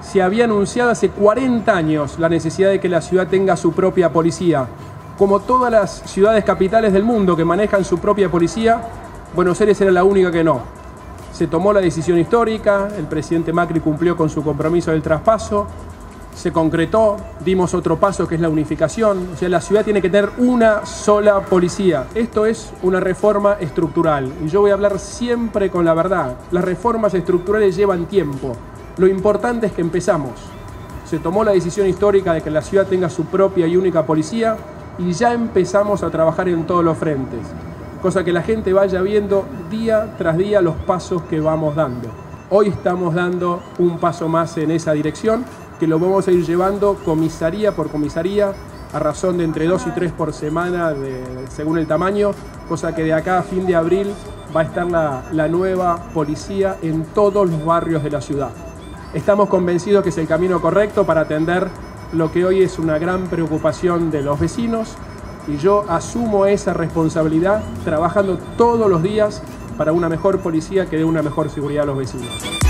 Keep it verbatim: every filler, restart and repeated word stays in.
se había anunciado hace cuarenta años la necesidad de que la ciudad tenga su propia policía. Como todas las ciudades capitales del mundo que manejan su propia policía, Buenos Aires era la única que no. Se tomó la decisión histórica, el presidente Macri cumplió con su compromiso del traspaso, se concretó, dimos otro paso que es la unificación. O sea, la ciudad tiene que tener una sola policía. Esto es una reforma estructural y yo voy a hablar siempre con la verdad. Las reformas estructurales llevan tiempo. Lo importante es que empezamos. Se tomó la decisión histórica de que la ciudad tenga su propia y única policía y ya empezamos a trabajar en todos los frentes. Cosa que la gente vaya viendo día tras día los pasos que vamos dando. Hoy estamos dando un paso más en esa dirección, que lo vamos a ir llevando comisaría por comisaría, a razón de entre dos y tres por semana, de, según el tamaño, cosa que de acá a fin de abril va a estar la, la nueva policía en todos los barrios de la ciudad. Estamos convencidos que es el camino correcto para atender lo que hoy es una gran preocupación de los vecinos y yo asumo esa responsabilidad trabajando todos los días para una mejor policía que dé una mejor seguridad a los vecinos.